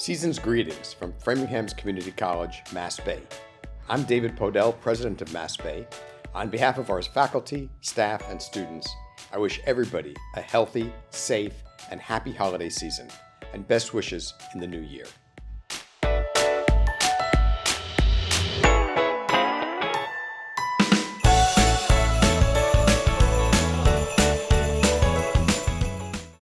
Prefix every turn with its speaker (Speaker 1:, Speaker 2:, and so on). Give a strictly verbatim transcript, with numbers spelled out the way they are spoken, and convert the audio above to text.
Speaker 1: Season's greetings from Framingham's Community College, MassBay. I'm David Podell, president of MassBay. On behalf of our faculty, staff, and students, I wish everybody a healthy, safe, and happy holiday season, and best wishes in the new year.